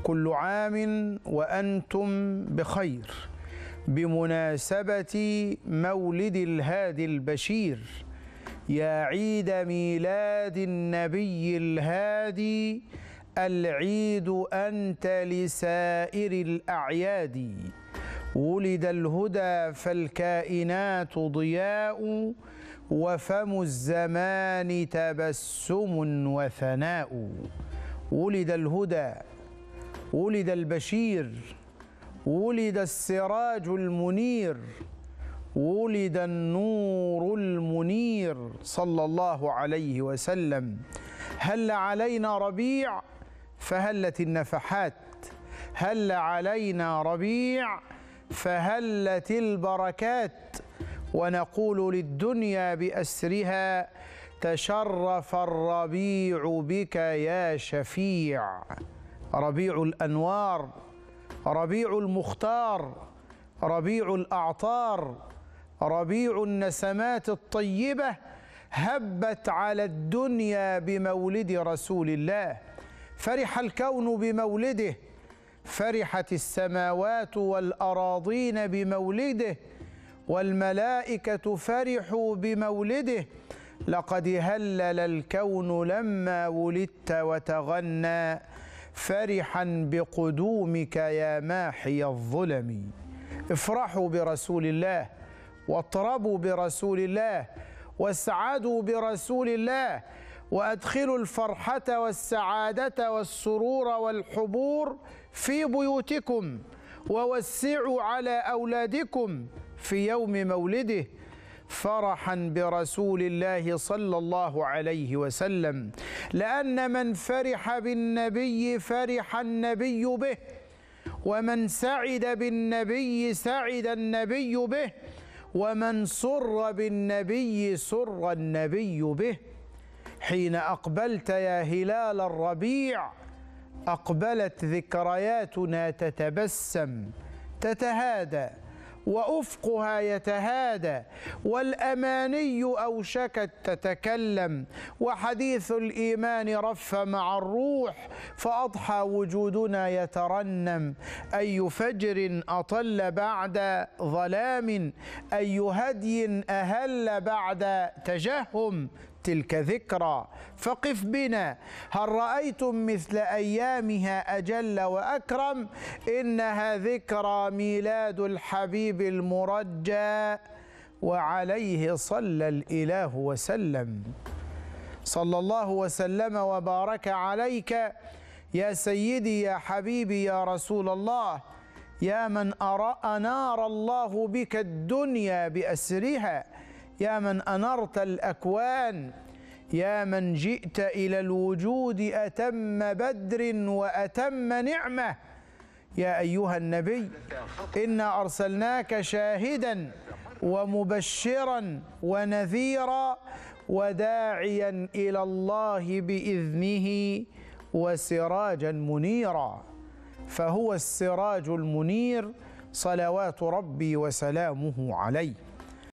كل عام وأنتم بخير بمناسبة مولد الهادي البشير، يا عيد ميلاد النبي الهادي، العيد أنت لسائر الأعياد. ولد الهدى فالكائنات ضياء، وفم الزمان تبسم وثناء. ولد الهدى، ولد البشير، ولد السراج المنير، ولد النور المنير صلى الله عليه وسلم. هل علينا ربيع فهلت النفحات، هل علينا ربيع فهلت البركات، ونقول للدنيا بأسرها تشرف الربيع بك يا شفيع. ربيع الأنوار، ربيع المختار، ربيع الأعطار، ربيع النسمات الطيبة، هبت على الدنيا بمولد رسول الله. فرح الكون بمولده، فرحت السماوات والأراضين بمولده، والملائكة فرحوا بمولده. لقد هلل الكون لما ولدت وتغنى، فرحا بقدومك يا ماحي الظلم. افرحوا برسول الله، واطربوا برسول الله، واسعدوا برسول الله، وأدخلوا الفرحة والسعادة والسرور والحبور في بيوتكم، ووسعوا على أولادكم في يوم مولده، فرحا برسول الله صلى الله عليه وسلم. لأن من فرح بالنبي فرح النبي به، ومن سعد بالنبي سعد النبي به، ومن سر بالنبي سر النبي به. حين أقبلت يا هلال الربيع، أقبلت ذكرياتنا تتبسم تتهادى، وأفقها يتهادى، والأماني أوشكت تتكلم، وحديث الإيمان رف مع الروح، فأضحى وجودنا يترنم. أي فجر أطل بعد ظلام، أي هدي أهل بعد تجهم، تلك ذكرى فقف بنا، هل رأيتم مثل أيامها أجل وأكرم؟ إنها ذكرى ميلاد الحبيب المرجى، وعليه صلى الإله وسلم. صلى الله وسلم وبارك عليك يا سيدي يا حبيبي يا رسول الله، يا من أنار الله بك الدنيا بأسرها، يا من أنرت الأكوان، يا من جئت إلى الوجود أتم بدر وأتم نعمة. يا أيها النبي، إنا أرسلناك شاهدا ومبشرا ونذيرا وداعيا إلى الله بإذنه وسراجا منيرا، فهو السراج المنير صلوات ربي وسلامه عليه.